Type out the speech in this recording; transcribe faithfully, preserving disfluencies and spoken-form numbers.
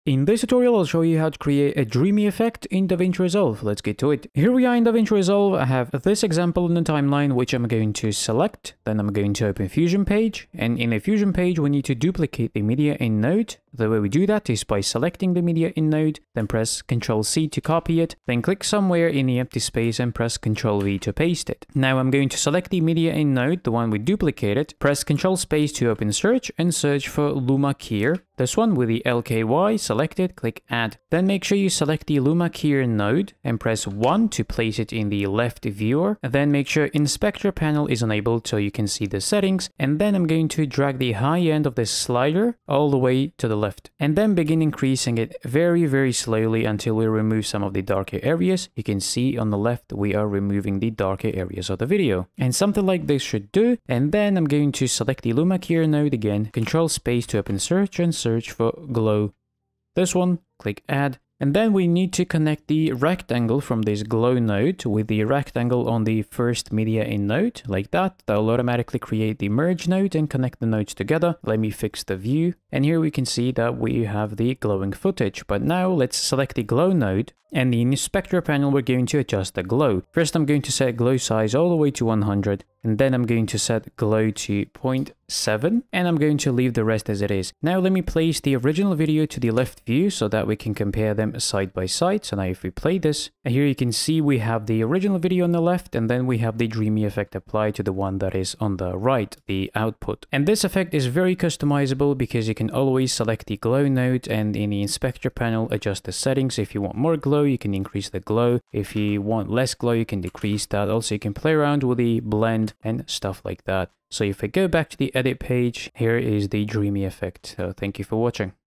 In this tutorial, I'll show you how to create a dreamy effect in Davinci Resolve. Let's get to it. Here we are in Davinci Resolve. I have this example in the timeline, which I'm going to select. Then I'm going to open Fusion page. And in a Fusion page, we need to duplicate the media in Node. The way we do that is by selecting the media in Node, then press control C to copy it, then click somewhere in the empty space and press control V to paste it. Now I'm going to select the media in Node, the one we duplicated, press control space to open search and search for Luma Keyer. This one with the L K Y selected, click add. Then make sure you select the Luma Keyer node and press one to place it in the left viewer. And then make sure inspector panel is enabled so you can see the settings. And then I'm going to drag the high end of this slider all the way to the left. And then begin increasing it very, very slowly until we remove some of the darker areas. You can see on the left, we are removing the darker areas of the video. And something like this should do. And then I'm going to select the Luma Keyer node again, control space to open search and search Search for glow. This one, click add. And then we need to connect the rectangle from this glow node with the rectangle on the first media in node, like that. That'll automatically create the merge node and connect the nodes together. Let me fix the view. And here we can see that we have the glowing footage. But now let's select the glow node. And in the inspector panel, we're going to adjust the glow. First, I'm going to set glow size all the way to one hundred. And then I'm going to set glow to zero point seven. And I'm going to leave the rest as it is. Now let me place the original video to the left view so that we can compare them side by side. So now if we play this, and here you can see we have the original video on the left. And then we have the dreamy effect applied to the one that is on the right, the output. And this effect is very customizable because you can always select the glow node and in the inspector panel adjust the settings. If you want more glow, you can increase the glow. If you want less glow, you can decrease that. Also, you can play around with the blend and stuff like that. So if I go back to the edit page, here is the dreamy effect. So thank you for watching.